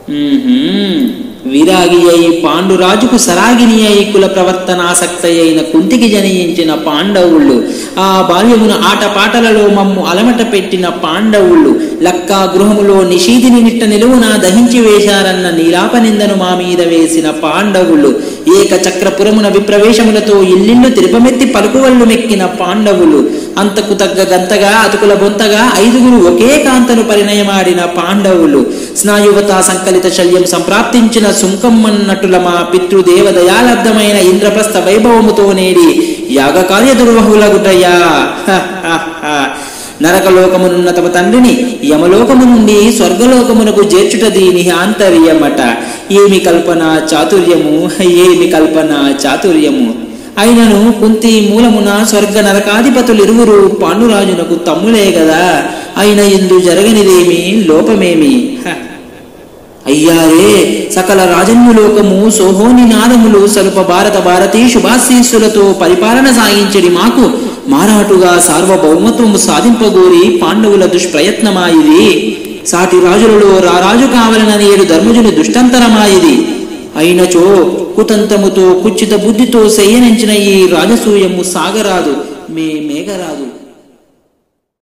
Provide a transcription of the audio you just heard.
విరాగి అయి పాండురాజుకు సరాగిని అయి కుల ప్రవర్తనాసక్త అయిన కుంతికి జనించిన పాండవుళ్ళు, ఆ బాల్యమున ఆటపాటలలో మమ్ము అలమట పెట్టిన పాండవుళ్ళు, లక్కా గృహములో నిషీధిని నిట్ట నిలువున దహించి వేశారన్న నీలాపనిందను మా మీద వేసిన పాండవులు, ఏక చక్రపురమున విప్రవేశములతో ఇల్లిళ్ళు తిరుపమెత్తి పలుకువళ్ళు మెక్కిన పాండవులు, అంతకు తగ్గ గంతగా అతుకుల బొంతగా 5గురు ఒకే కాంతను పరిణయమాడిన పాండవులు, స్నాయువత సంకలిత శల్యం సంప్రాప్తించిన సుంకమ్మన్నటుల మా పితృదేవదయాలబ్ధమైన ఇంద్రప్రస్థ వైభవముతో నేడి యాగకార్య దుర్వహులగుటయ్యా. నరకలోకమునున్న తమ తండ్రిని యమలోకము నుండి స్వర్గలోకమునకు చేర్చుట దీని ఆంతర్యమట. ఏమి కల్పన చాతుర్యము, ఏమి కల్పన చాతుర్యము. అయినను కుంతి మూలమున స్వర్గ నరకాధిపతులిరువురు పాండురాజునకు తమ్ములే గదా. అయిన ఇందు జరగనిదేమి, లోపమేమి? అయ్యారే, సకల రాజన్యులోకము సోహోనినాదములు సలుప భారత భారతీ శుభాశీస్సులతో పరిపాలన సాగించడి మాకు మారాటుగా సార్వభౌమత్వము సాధింపగోరి పాండవుల దుష్ప్రయత్నమాయిది. సాటి రాజులలో రారాజు కావలనని 7 ధర్మజుని దుష్టంతరమాయిది. అయినచో కుతంత్రముతో కుచ్చిత బుద్ధితో శయనించిన ఈ రాజసూయము సాగరాదు, మేఘరాదు.